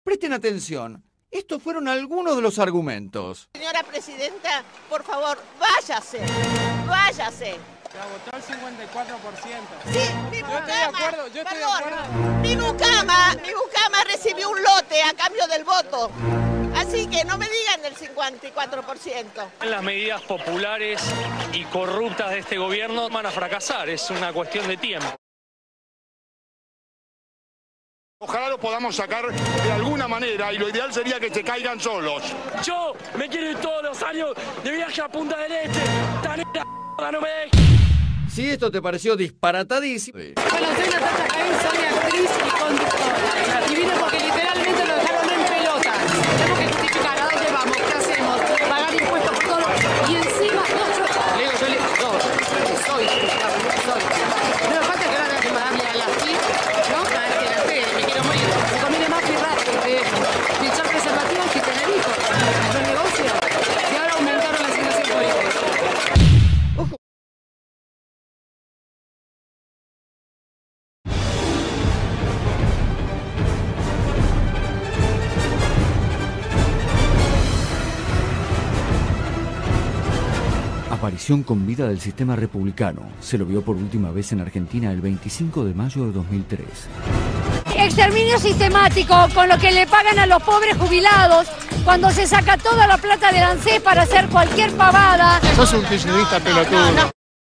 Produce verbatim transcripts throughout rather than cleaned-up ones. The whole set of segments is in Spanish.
Presten atención. Estos fueron algunos de los argumentos. Señora Presidenta, por favor, váyase, váyase. La votó el cincuenta y cuatro por ciento. Sí, mi yo Bucama, estoy de acuerdo, yo estoy perdón, de acuerdo. Mi Bucama, mi Bucama recibió un lote a cambio del voto. Así que no me digan del cincuenta y cuatro por ciento. Las medidas populares y corruptas de este gobierno van a fracasar, es una cuestión de tiempo. Ojalá lo podamos sacar de alguna manera y lo ideal sería que se caigan solos. Yo me quiero ir todos los años de viaje a Punta del Este. Tan no me dejes. Si esto te pareció disparatadísimo... Bueno, soy Natacha Caín, soy actriz y conductora. Y vine porque literalmente lo dejaron en pelota. Tenemos que justificar a dónde vamos, qué hacemos, pagar impuestos por todo. Y encima, no, yo le digo, yo le digo, no, soy, soy. No me falta que ahora tenga que pagarle a la F I P, ¿no? A que la fe, me quiero morir. Me conviene más firrar que echar preservativos que tener hijos. Los negocios. Y ahora aumentaron la asignación por hijos. Aparición con vida del sistema republicano. Se lo vio por última vez en Argentina el veinticinco de mayo de dos mil tres. Exterminio sistemático con lo que le pagan a los pobres jubilados cuando se saca toda la plata del ANSES para hacer cualquier pavada. Sos un kirchnerista pelotudo. no.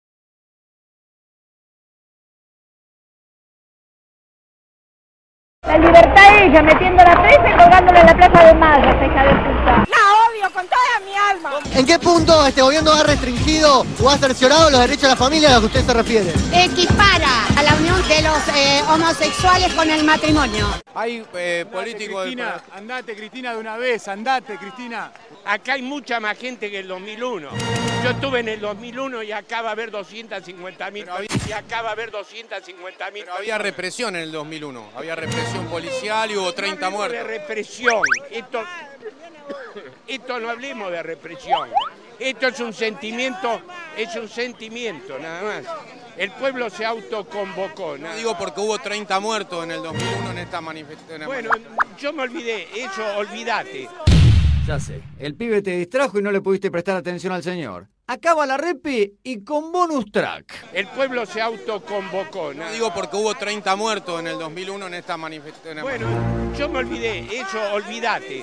La libertad ella metiéndola presa y colgándola en la plaza de Mayo, hija de puta. La odio con toda mi alma. ¿En qué punto este gobierno ha restringido o ha cerciorado los derechos de la familia a los que usted se refiere? Equipara a la unión de los eh, homosexuales con el matrimonio. Hay eh, políticos... Cristina, de... andate Cristina de una vez, andate Cristina. Acá hay mucha más gente que el dos mil uno. Yo estuve en el dos mil uno y acá va a haber doscientas cincuenta mil. Había... Y acá va a haber doscientas cincuenta mil. Había represión en el dos mil uno. Había represión policial y hubo treinta no muertos. De represión. Esto, esto no hablemos de represión. Esto es un sentimiento, es un sentimiento nada más. El pueblo se autoconvocó. No digo porque hubo treinta muertos en el dos mil uno en esta manifestación. Bueno, yo me olvidé, eso olvídate. Ya sé, el pibe te distrajo y no le pudiste prestar atención al señor. Acaba la repe y con bonus track. El pueblo se autoconvocó. No digo porque hubo treinta muertos en el dos mil uno en esta manifestación. Bueno, yo me olvidé, eso olvídate.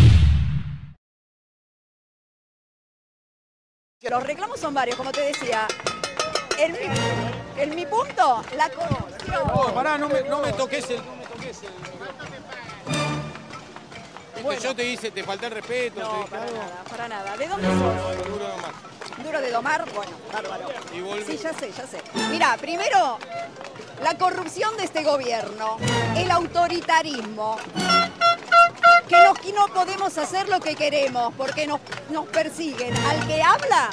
Los reclamos son varios, como te decía. En mi, en mi punto, la corrupción. No, pará, no me, no me toques el... No me toques el... Bueno. Yo te hice, te falté el respeto. No, te... para nada, para nada. ¿De dónde sos? Duro de domar. Duro de domar, bueno, bárbaro. Y volví. Sí, ya sé, ya sé. Mira, primero, la corrupción de este gobierno, el autoritarismo, que, nos, que no podemos hacer lo que queremos porque nos, nos persiguen. Al que habla,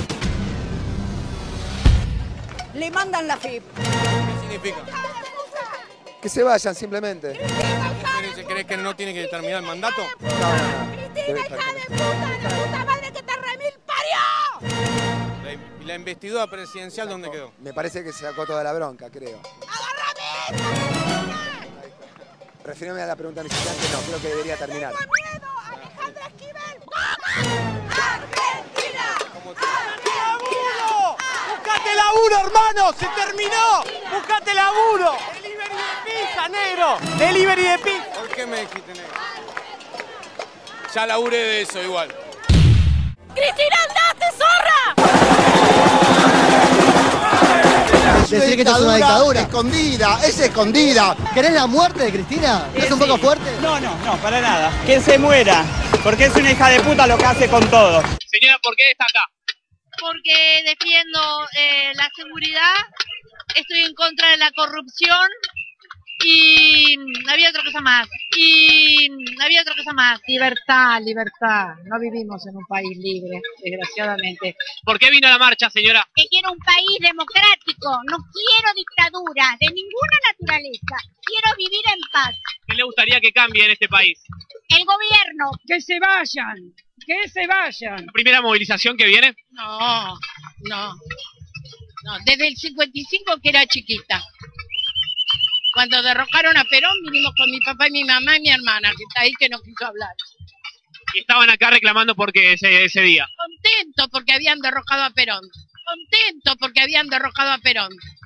le mandan la F I P. ¿Qué significa? Que se vayan simplemente. ¿Crees que no tiene que terminar el mandato? No, no, no. Cristina, hija de puta, la puta madre que te remil parió. ¿Y la investidura presidencial dónde quedó? Me parece que se sacó toda la bronca, creo. ¡Agárrame! Refiriéndome a la pregunta iniciante, no, creo que debería terminar. ¡Tengo miedo! ¡Alejandra Esquivel! ¡Argentina! ¡Laburo! ¡Buscate laburo, hermano! ¡Se terminó! ¡Buscate laburo! ¡Delivery de pizza, negro! ¡Delivery de pizza! ¿Por qué me dijiste negro? Ya laburé de eso igual. ¡Cristina, andate, zorra! Decir que esto es una dictadura. Escondida, es escondida. ¿Querés la muerte de Cristina? ¿Es un poco fuerte? No, no, no, para nada. Que se muera, porque es una hija de puta lo que hace con todo. Señora, ¿por qué está acá? Porque defiendo eh, la seguridad, estoy en contra de la corrupción y había otra cosa más. Y había otra cosa más. Libertad, libertad. No vivimos en un país libre, desgraciadamente. ¿Por qué vino a la marcha, señora? Que quiero un país democrático, no quiero dictadura de ninguna naturaleza. Quiero vivir en paz. ¿Qué le gustaría que cambie en este país? El gobierno. Que se vayan, que se vayan. ¿Primera movilización que viene? No, no, no. Desde el cincuenta y cinco que era chiquita. Cuando derrocaron a Perón vinimos con mi papá y mi mamá y mi hermana, que está ahí que no quiso hablar. Y estaban acá reclamando porque ese, ese día. Contento porque habían derrocado a Perón. Contento porque habían derrocado a Perón.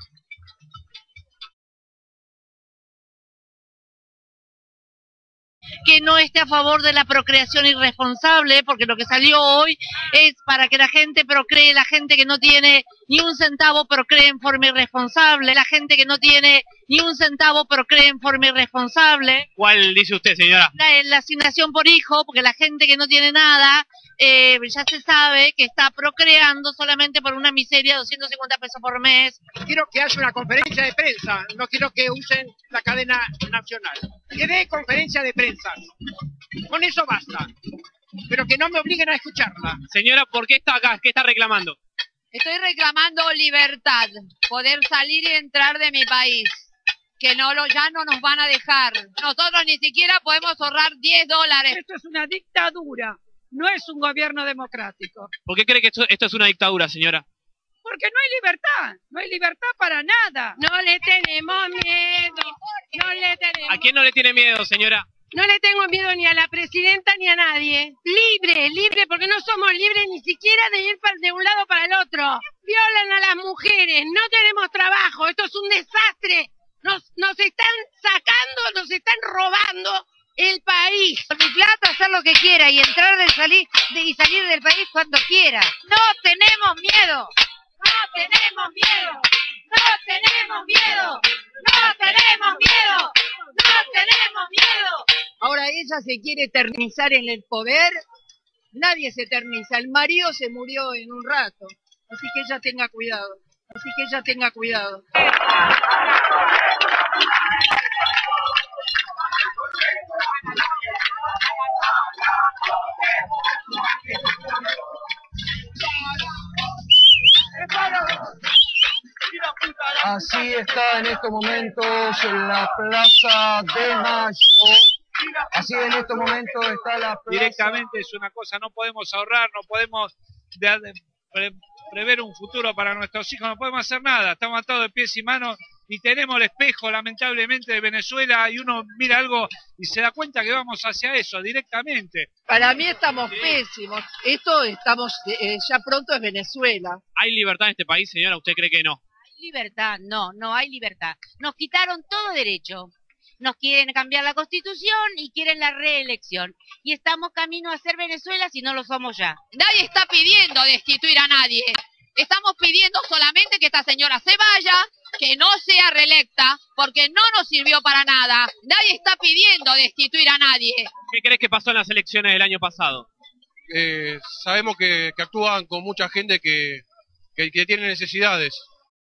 Que no esté a favor de la procreación irresponsable, porque lo que salió hoy es para que la gente procree, la gente que no tiene ni un centavo procree en forma irresponsable, la gente que no tiene ni un centavo procree en forma irresponsable. ¿Cuál dice usted, señora? La, la asignación por hijo, porque la gente que no tiene nada, eh, ya se sabe que está procreando solamente por una miseria de doscientos cincuenta pesos por mes. Quiero que haya una conferencia de prensa, no quiero que usen la cadena nacional. Que dé conferencia de prensa. Con eso basta. Pero que no me obliguen a escucharla. Señora, ¿por qué está acá? ¿Qué está reclamando? Estoy reclamando libertad, poder salir y entrar de mi país. Que no lo, ya no nos van a dejar. Nosotros ni siquiera podemos ahorrar diez dólares. Esto es una dictadura, no es un gobierno democrático. ¿Por qué cree que esto, esto es una dictadura, señora? Porque no hay libertad, no hay libertad para nada. No le tenemos miedo, no le tenemos... ¿A quién no le tiene miedo, señora? No le tengo miedo ni a la presidenta ni a nadie. Libre, libre, porque no somos libres ni siquiera de ir de un lado para el otro. Violan a las mujeres, no tenemos trabajo, esto es un desastre. Nos, nos están sacando, nos están robando el país. Con mi plata hacer lo que quiera y entrar de salir, de, y salir del país cuando quiera. No tenemos miedo. No tenemos miedo. No tenemos miedo. No tenemos miedo. No tenemos miedo. Ahora ella se quiere eternizar en el poder. Nadie se eterniza. El marido se murió en un rato. Así que ella tenga cuidado. Así que ella tenga cuidado. Así está en estos momentos en la Plaza de Mayo. Así en estos momentos está la plaza. Directamente es una cosa, no podemos ahorrar, no podemos de, de, pre, prever un futuro para nuestros hijos, no podemos hacer nada, estamos atados de pies y manos y tenemos el espejo lamentablemente de Venezuela y uno mira algo y se da cuenta que vamos hacia eso directamente. Para mí estamos sí. pésimos, esto estamos, eh, ya pronto es Venezuela. ¿Hay libertad en este país, señora? ¿Usted cree que no? Libertad, no, no hay libertad. Nos quitaron todo derecho. Nos quieren cambiar la constitución y quieren la reelección. Y estamos camino a ser Venezuela si no lo somos ya. Nadie está pidiendo destituir a nadie. Estamos pidiendo solamente que esta señora se vaya, que no sea reelecta, porque no nos sirvió para nada. Nadie está pidiendo destituir a nadie. ¿Qué crees que pasó en las elecciones del año pasado? Eh, sabemos que, que actúan con mucha gente que, que, que tiene necesidades.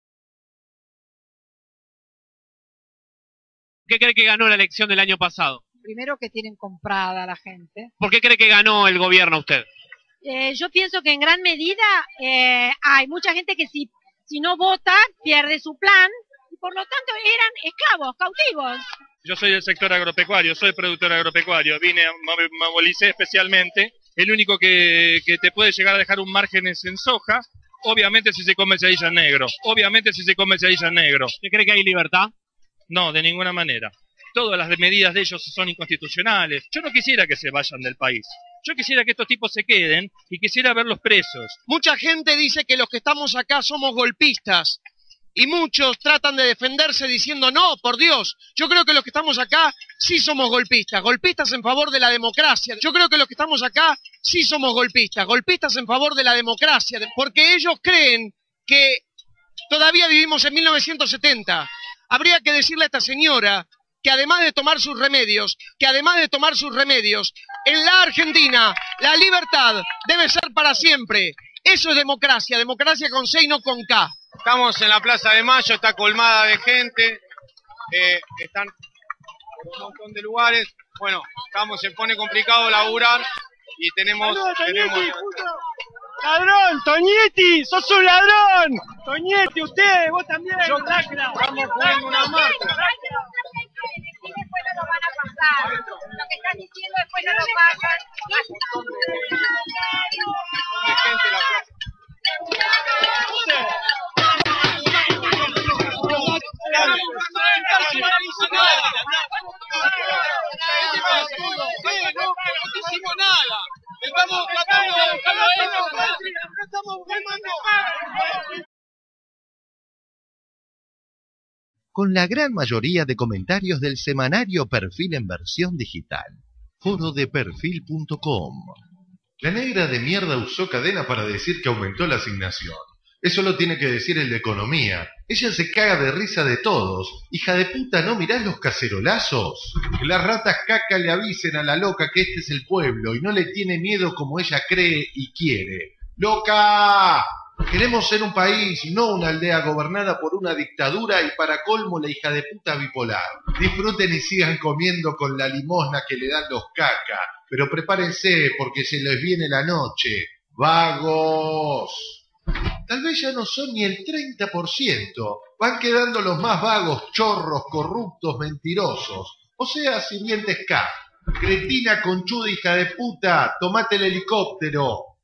¿Qué cree que ganó la elección del año pasado? Primero que tienen comprada a la gente. ¿Por qué cree que ganó el gobierno usted? Eh, yo pienso que en gran medida eh, hay mucha gente que si, si no vota pierde su plan y por lo tanto eran esclavos, cautivos. Yo soy del sector agropecuario, soy productor agropecuario, vine, me movilicé especialmente. El único que, que te puede llegar a dejar un margen es en soja, obviamente si se comercializa en negro, obviamente si se comercializa en negro. ¿Usted cree que hay libertad? No, de ninguna manera. Todas las medidas de ellos son inconstitucionales. Yo no quisiera que se vayan del país. Yo quisiera que estos tipos se queden y quisiera verlos presos. Mucha gente dice que los que estamos acá somos golpistas. Y muchos tratan de defenderse diciendo, no, por Dios, yo creo que los que estamos acá sí somos golpistas. Golpistas en favor de la democracia. Yo creo que los que estamos acá sí somos golpistas. Golpistas en favor de la democracia. Porque ellos creen que todavía vivimos en mil novecientos setenta. Habría que decirle a esta señora que además de tomar sus remedios, que además de tomar sus remedios, en la Argentina la libertad debe ser para siempre. Eso es democracia, democracia con C y no con K. Estamos en la Plaza de Mayo, está colmada de gente, eh, están un montón de lugares. Bueno, estamos, se pone complicado laburar y tenemos... ¡Saludos, tenemos... Toñetti, ¡ladrón! ¡Toñetti! ¡Sos un ladrón! ¡Toñetti, usted! ¡Vos también! Yo, estamos poniendo una marcha. Después no lo van a pasar. Lo que están diciendo después no lo pagan. hicimos nada. Estamos tratando de buscarlo a ellos. No estamos buscando. Con la gran mayoría de comentarios del semanario Perfil en versión digital. Foro de perfil punto com. La negra de mierda usó cadena para decir que aumentó la asignación. Eso lo tiene que decir el de economía. Ella se caga de risa de todos. Hija de puta, ¿no mirás los cacerolazos? Que las ratas caca le avisen a la loca que este es el pueblo y no le tiene miedo como ella cree y quiere. ¡Loca! Queremos ser un país, no una aldea gobernada por una dictadura y para colmo la hija de puta bipolar. Disfruten y sigan comiendo con la limosna que le dan los caca, pero prepárense porque se les viene la noche. ¡Vagos! Tal vez ya no son ni el treinta por ciento. Van quedando los más vagos, chorros, corruptos, mentirosos. O sea, sirvientes K. Cretina, conchuda, hija de puta, tomate el helicóptero.